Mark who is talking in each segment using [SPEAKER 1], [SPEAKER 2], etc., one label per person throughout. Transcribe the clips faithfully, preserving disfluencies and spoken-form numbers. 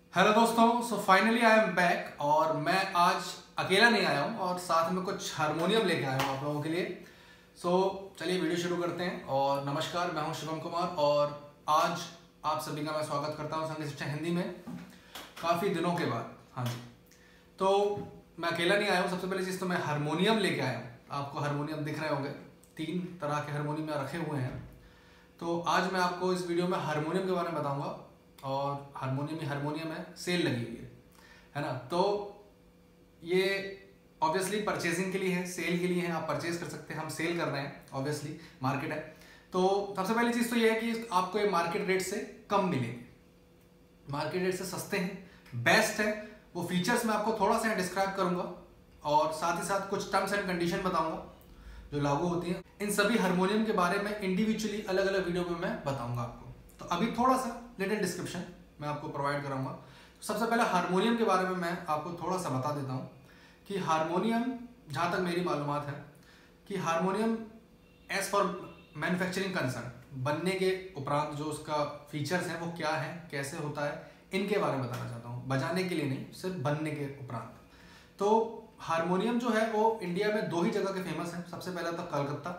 [SPEAKER 1] Hello दोस्तों, so finally I am back और मैं आज अकेला नहीं आया हूँ और साथ में कुछ हारमोनियम लेके आया हूँ आप लोगों के लिए। सो so, चलिए वीडियो शुरू करते हैं। और नमस्कार, मैं हूँ शिवम कुमार और आज आप सभी का मैं स्वागत करता हूँ संगीत शिक्षा हिंदी में काफ़ी दिनों के बाद। हाँ जी, तो मैं अकेला नहीं आया हूँ। सबसे पहली चीज़ तो मैं हारमोनियम लेके आया हूँ। आपको हारमोनियम दिख रहे होंगे, तीन तरह के हारमोनियम रखे हुए हैं। तो आज मैं आपको इस वीडियो में हारमोनियम के बारे में बताऊँगा और हारमोनियम ही हारमोनियम है, सेल लगी हुई है है ना। तो ये ऑब्वियसली परचेजिंग के लिए है, सेल के लिए है, आप परचेज कर सकते हैं। हम सेल कर रहे हैं, ऑब्वियसली मार्केट है। तो सबसे पहली चीज़ तो ये है कि आपको ये मार्केट रेट से कम मिलेंगे, मार्केट रेट से सस्ते हैं, बेस्ट है। वो फीचर्स मैं आपको थोड़ा सा डिस्क्राइब करूंगा और साथ ही साथ कुछ टर्म्स एंड कंडीशन बताऊंगा जो लागू होती हैं। इन सभी हारमोनियम के बारे में इंडिविजुअली अलग अलग वीडियो में मैं बताऊंगा आपको। तो अभी थोड़ा सा लिटिल डिस्क्रिप्शन मैं आपको प्रोवाइड कराऊंगा। तो सबसे पहले हारमोनियम के बारे में मैं आपको थोड़ा सा बता देता हूँ कि हारमोनियम, जहाँ तक मेरी मालूमात है कि harmonium as for manufacturing concern, बनने के उपरांत जो उसका फीचर्स हैं वो क्या है, कैसे होता है, इनके बारे में बताना चाहता हूँ। बजाने के लिए नहीं, सिर्फ बनने के उपरांत। तो हारमोनियम जो है वो इंडिया में दो ही जगह के फेमस है। सबसे पहला तो कलकत्ता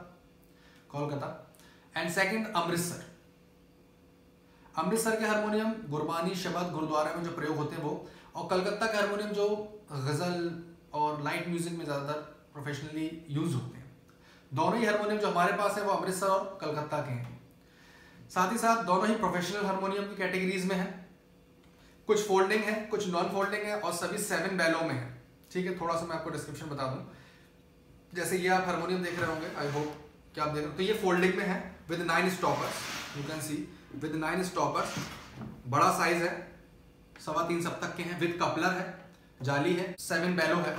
[SPEAKER 1] कोलकाता एंड सेकंड अमृतसर। अमृतसर के हारमोनियम गुरबानी शब्द गुरुद्वारा में जो प्रयोग होते हैं वो, और कलकत्ता के हारमोनियम जो गज़ल और लाइट म्यूजिक में ज़्यादातर प्रोफेशनली यूज होते हैं। दोनों ही हारमोनियम जो हमारे पास है वो अमृतसर और कलकत्ता के हैं। साथ ही साथ दोनों ही प्रोफेशनल हारमोनियम की कैटेगरीज में है। कुछ फोल्डिंग है, कुछ नॉन फोल्डिंग है और सभी सेवन बैलों में है। ठीक है, थोड़ा सा मैं आपको डिस्क्रिप्शन बता दूं। जैसे ये आप हारमोनियम देख रहे होंगे, आई होप कि आप देख रहे हो। तो ये फोल्डिंग में है with nine stoppers, you can see with nine stoppers. बड़ा साइज है, सवा तीन सप्तक के हैं, विद कपलर है, जाली है, सेवन बैलो है,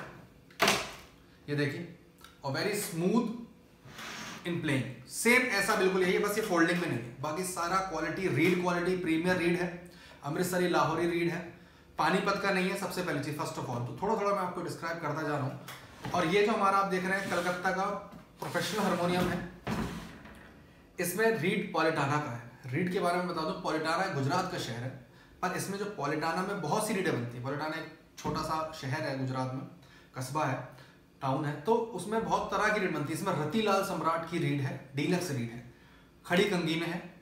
[SPEAKER 1] ये देखिए, और very smooth in playing. Same ऐसा बिल्कुल यही है, बस ये फोल्डिंग में नहीं है। बाकी सारा quality, reed quality premier reed है, अमृतसरी लाहौरी रीड है, पानीपत का नहीं है। सबसे पहली चीज फर्स्ट ऑफ ऑल तो थोड़ा थोड़ा मैं आपको डिस्क्राइब करता जा रहा हूँ। और ये जो हमारा आप देख रहे हैं कलकत्ता का प्रोफेशनल हारमोनियम है, इसमें रीड पॉलिटाना का है। रीड के बारे में बता दूं, पॉलिटाना गुजरात का शहर है, पर इसमें जो पॉलिटाना में बहुत सी रीडें बनती है। पॉलिटाना एक छोटा सा शहर है गुजरात में, कस्बा है, टाउन है, तो उसमें बहुत तरह की रीड बनती है। इसमें रतिलाल सम्राट की रीड है, डीलक्स रीड है, खड़ी कंगी में है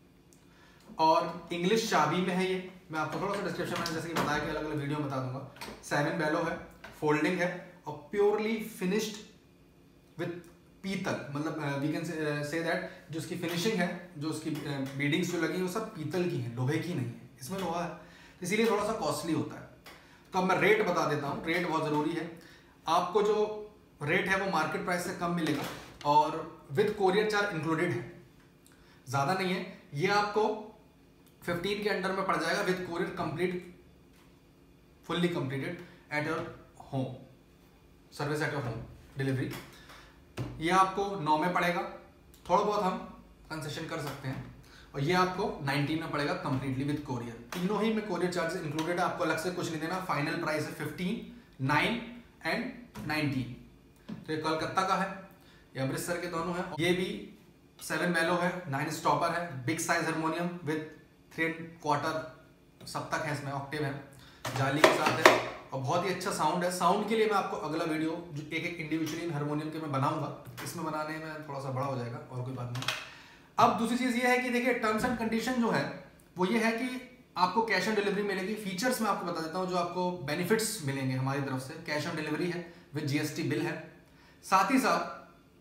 [SPEAKER 1] और इंग्लिश चाबी में है। ये मैं आपको थोड़ा सा डिस्क्रिप्शन में जैसे कि बताया कि अलग अलग वीडियो में बता दूंगा। सेवन बैलो है, फोल्डिंग है और प्योरली फिनिश्ड विथ पीतल, मतलब वी कैन से दैट जो उसकी फिनिशिंग है, जो उसकी बीडिंग्स जो लगी है वो सब पीतल की है, लोहे की नहीं है। इसमें लोहा है, इसीलिए थोड़ा सा कॉस्टली होता है। तो अब मैं रेट बता देता हूँ, रेट बहुत ज़रूरी है। आपको जो रेट है वो मार्केट प्राइस से कम मिलेगा और विद कोरियर चार्ज इंक्लूडेड है, ज़्यादा नहीं है। ये आपको फिफ्टीन के अंडर में पड़ जाएगा with courier complete, fully completed at your home, service at your home delivery. ये आपको नौ में पड़ेगा, थोड़ा बहुत हम कंसेशन कर सकते हैं। और ये आपको नाइनटीन में पड़ेगा कंप्लीटली विद कोरियर। तीनों ही में कोरियर चार्जेस इंक्लूडेड है, आपको अलग से कुछ नहीं देना। फाइनल प्राइस है फिफ्टीन, नाइन एंड नाइनटीन। तो ये कलकत्ता का है, ये अमृतसर के दोनों हैं। ये भी सेवन बैलो है, नाइन स्टॉपर है, big size harmonium with three and quarter सप्तक है, इसमें ऑक्टेव है, जाली के साथ है और बहुत ही अच्छा साउंड है। साउंड के लिए मैं आपको अगला वीडियो जो एक एक इंडिविजुअली हारमोनियम के मैं बनाऊंगा, इसमें बनाने में थोड़ा सा बड़ा हो जाएगा और कोई बात नहीं। अब दूसरी चीज़ ये है कि देखिए टर्म्स एंड कंडीशन जो है वो ये है कि आपको कैश ऑन डिलीवरी मिलेगी। फीचर्स मैं आपको बता देता हूँ जो आपको बेनिफिट्स मिलेंगे हमारी तरफ से। कैश ऑन डिलीवरी है, विद जीएसटी बिल है। साथ ही साथ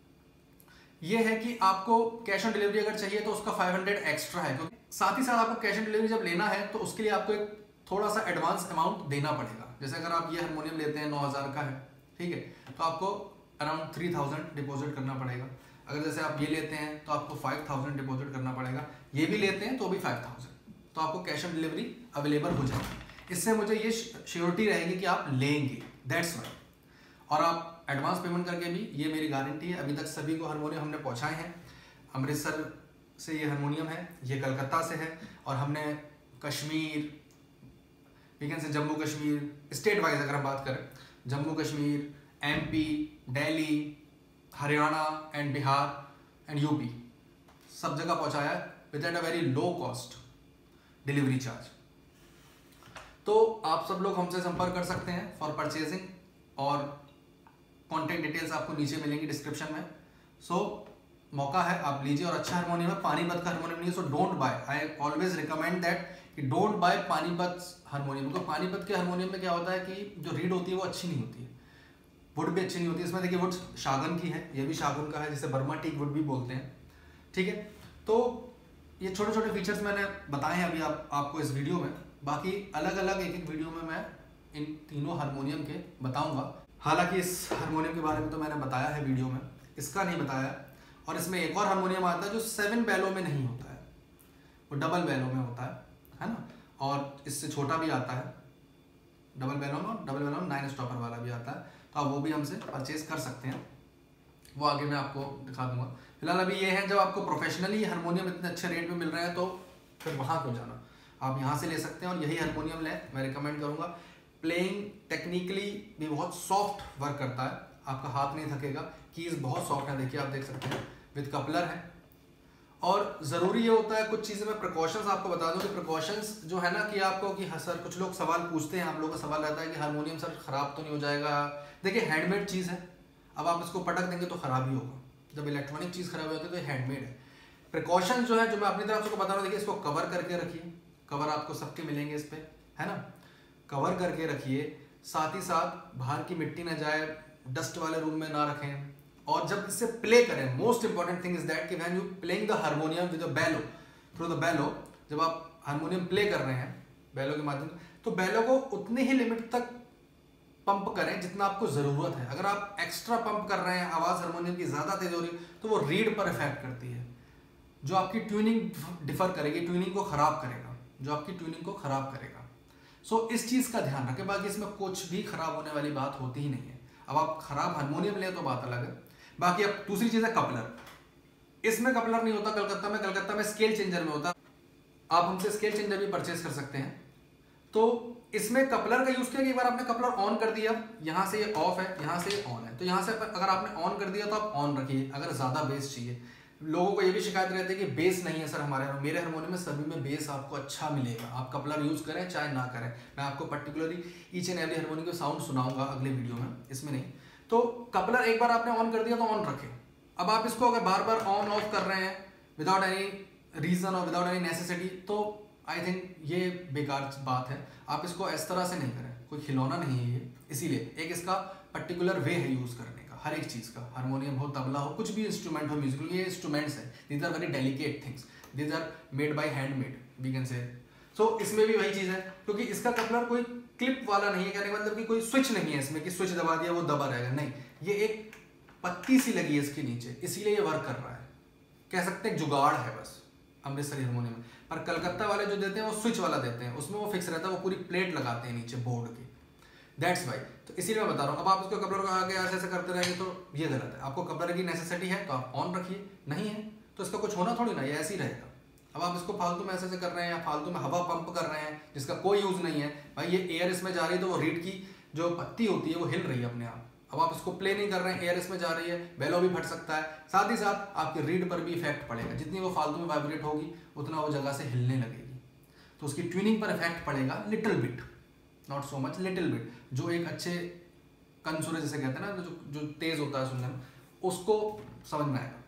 [SPEAKER 1] ये है कि आपको कैश ऑन डिलीवरी अगर चाहिए तो उसका फाइव हंड्रेड एक्स्ट्रा है, क्योंकि साथ ही साथ आपको कैश ऑन डिलीवरी जब लेना है तो उसके लिए आपको एक थोड़ा सा एडवांस अमाउंट देना पड़ेगा। जैसे अगर आप ये हारमोनियम लेते हैं नौ हज़ार का है, ठीक है, तो आपको अराउंड थ्री थाउजेंड डिपॉजिट करना पड़ेगा। अगर जैसे आप ये लेते हैं तो आपको फाइव थाउजेंड डिपॉजिट करना पड़ेगा। ये भी लेते हैं तो भी फाइव थाउजेंड, तो आपको कैश ऑन डिलीवरी अवेलेबल हो जाएगी। इससे मुझे ये श्योरिटी रहेगी कि आप लेंगे, दैट्स वाई। और आप एडवांस पेमेंट करके भी, ये मेरी गारंटी है। अभी तक सभी को हारमोनियम हमने पहुँचाए हैं। अमृतसर से ये हारमोनियम है, ये कलकत्ता से है और हमने कश्मीर, वी कैन से जम्मू कश्मीर, स्टेट वाइज अगर हम बात करें, Jammu Kashmir, MP, Delhi, Haryana and Bihar and UP, सब जगह पहुंचाया with at a very low cost delivery charge. तो आप सब लोग हमसे संपर्क कर सकते हैं फॉर परचेजिंग, और कॉन्टैक्ट डिटेल्स आपको नीचे मिलेंगी डिस्क्रिप्शन में। सो so, मौका है, आप लीजिए। और अच्छा हारमोनियम है, पानीपत का हारमोनियम नहीं है, so don't buy. I always recommend that कि डोंट बाय पानीपत हारमोनियम। तो पानीपत के हारमोनियम में क्या होता है कि जो रीड होती है वो अच्छी नहीं होती है, वुड भी अच्छी नहीं होती है। इसमें देखिए वुड शागन की है, ये भी शागुन का है, जिसे बर्मा टीक वुड भी बोलते हैं, ठीक है। तो ये छोटे छोटे फीचर्स मैंने बताए हैं अभी आप आपको इस वीडियो में। बाकी अलग अलग एक एक वीडियो में मैं इन तीनों हारमोनियम के बताऊंगा। हालांकि इस हारमोनियम के बारे में तो मैंने बताया है वीडियो में, इसका नहीं बताया। और इसमें एक और हारमोनियम आता है जो सेवन बैलो में नहीं होता है, वो डबल बैलो में होता है, है ना। और इससे छोटा भी आता है डबल बैलो में, डबल बैलो में नाइन स्टॉपर वाला भी आता है। तो आप वो भी हमसे परचेज कर सकते हैं, वो आगे मैं आपको दिखा दूंगा। फिलहाल अभी ये है, जब आपको प्रोफेशनली हारमोनियम इतने अच्छे रेट में मिल रहे हैं तो फिर वहाँ क्यों जाना, आप यहाँ से ले सकते हैं और यही हारमोनियम लें, मैं रिकमेंड करूँगा। प्लेइंग टेक्निकली भी बहुत सॉफ्ट वर्क करता है, आपका हाथ नहीं थकेगा, कीज बहुत सॉफ्ट है, देखिए आप देख सकते हैं, विद कपलर है। और ज़रूरी ये होता है, कुछ चीज़ें मैं प्रिकॉशंस आपको बता दूं कि प्रिकॉशंस जो है ना कि आपको कि हाँ सर, कुछ लोग सवाल पूछते हैं, आप लोगों का सवाल रहता है कि हारमोनियम सर ख़राब तो नहीं हो जाएगा। देखिए हैंडमेड चीज़ है, अब आप इसको पटक देंगे तो ख़राब ही होगा। जब इलेक्ट्रॉनिक चीज़ ख़राब होती है तो हैंडमेड है। प्रिकॉशन जो है, जो मैं अपनी तरफ से बता रहा हूँ, देखिए इसको कवर करके रखिए, कवर आपको सबके मिलेंगे इस पर, है ना, कवर करके रखिए। साथ ही साथ बाहर की मिट्टी ना जाए, डस्ट वाले रूम में ना रखें। और जब इससे प्ले करें, most important thing is that कि when you playing the harmonium with the bellow, through the bellow, जब आप हारमोनियम प्ले कर रहे हैं बेलो के माध्यम से, तो बेलो को उतनी ही लिमिट तक पंप करें जितना आपको ज़रूरत है। अगर आप एक्स्ट्रा पंप कर रहे हैं, आवाज़ हारमोनियम की ज़्यादा तेज हो रही है, तो वो रीड पर इफेक्ट करती है, जो आपकी ट्यूनिंग डिफर करेगी, ट्यूनिंग को ख़राब करेगा, जो आपकी ट्यूनिंग को ख़राब करेगा। सो so, इस चीज़ का ध्यान रखें। बाकी इसमें कुछ भी ख़राब होने वाली बात होती ही नहीं है। अब आप ख़राब हारमोनियम लें तो बात अलग है। बाकी अब दूसरी चीज़ है कपलर। इसमें कपलर नहीं होता कलकत्ता में, कलकत्ता में स्केल चेंजर में होता। आप हमसे स्केल चेंजर भी परचेज कर सकते हैं। तो इसमें कपलर का यूज़ किया कि एक बार आपने कपलर ऑन कर दिया, यहाँ से ये ऑफ है, यहाँ से ये ऑन है, तो यहाँ से अगर आपने ऑन कर दिया तो आप ऑन रखिए। अगर ज़्यादा बेस चाहिए, लोगों को ये भी शिकायत रहती है कि बेस नहीं है सर हमारे यहाँ, मेरे हारमोनियम में सभी में बेस आपको अच्छा मिलेगा, आप कपलर यूज़ करें चाहे ना करें। मैं आपको particularly each and every harmonium का साउंड सुनाऊंगा अगले वीडियो में, इसमें नहीं। तो कपलर एक बार आपने ऑन कर दिया तो ऑन रखें। अब आप इसको अगर बार बार ऑन ऑफ कर रहे हैं विदाउट एनी रीज़न और विदाउट एनी नेसेसिटी, तो आई थिंक ये बेकार बात है। आप इसको इस तरह से नहीं करें, कोई खिलौना नहीं है ये। इसीलिए एक इसका पर्टिकुलर वे है यूज़ करने का, हर एक चीज़ का, हारमोनियम हो, तबला हो, कुछ भी इंस्ट्रूमेंट हो म्यूजिकल, ये इंस्ट्रूमेंट्स हैं, these are very delicate things, these are made by handmade, we can say. So इसमें भी वही चीज़ है, क्योंकि इसका कपलर कोई क्लिप वाला नहीं है, कहने का मतलब कि कोई स्विच नहीं है इसमें कि स्विच दबा दिया वो दबा रहेगा, नहीं, ये एक पत्ती सी लगी है इसके नीचे, इसीलिए ये वर्क कर रहा है। कह सकते हैं जुगाड़ है बस अमृतसरी हारमोनियम में। पर कलकत्ता वाले जो देते हैं वो स्विच वाला देते हैं, उसमें वो फिक्स रहता है, वो पूरी प्लेट लगाते हैं नीचे बोर्ड की, दैट्स वाई। तो इसीलिए मैं बता रहा हूँ। अब आप इसको कपलर को आगे ऐसे ऐसे करते रहेंगे तो ये गलत है। आपको कपलर की नेसेसिटी है तो आप ऑन रखिए, नहीं है तो इसका कुछ होना थोड़ी ना, ये ऐसे ही रहेगा। अब आप इसको फालतू में ऐसे ऐसे कर रहे हैं या फालतू में हवा पंप कर रहे हैं जिसका कोई यूज़ नहीं है, भाई ये एयर इसमें जा रही है तो वो रीड की जो पत्ती होती है वो हिल रही है अपने आप। अब आप इसको प्ले नहीं कर रहे हैं, एयर इसमें जा रही है, बेलो भी फट सकता है, साथ ही साथ आपके रीड पर भी इफेक्ट पड़ेगा। जितनी वो फालतू में वाइब्रेट होगी उतना वो जगह से हिलने लगेगी, तो उसकी ट्यूनिंग पर इफेक्ट पड़ेगा, little bit, not so much, little bit. जो एक अच्छे कंसुरे जैसे कहते हैं ना, जो जो तेज होता है सुनने में, उसको समझ में आएगा।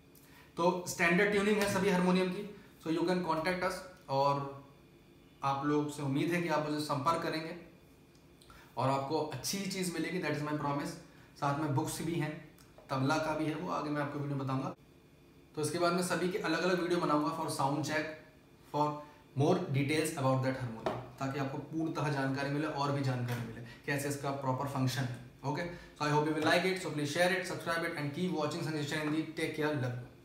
[SPEAKER 1] तो स्टैंडर्ड ट्यूनिंग है सभी हारमोनियम की। So you can contact us, और आप लोग से उम्मीद है कि आप मुझे संपर्क करेंगे और आपको अच्छी चीज़ मिलेगी, दैट इज़ माई प्रॉमिस। साथ में बुक्स भी हैं, तबला का भी है, वो आगे मैं आपको वीडियो बताऊंगा। तो इसके बाद मैं सभी के अलग अलग वीडियो बनाऊंगा for sound check, for more details about that harmonium, ताकि आपको पूर्णतः जानकारी मिले और भी जानकारी मिले कैसे इसका प्रॉपर फंक्शन है। Okay, so I hope you will like it, so please share it, subscribe it and keep watching Sanjay channel. Take care, love you.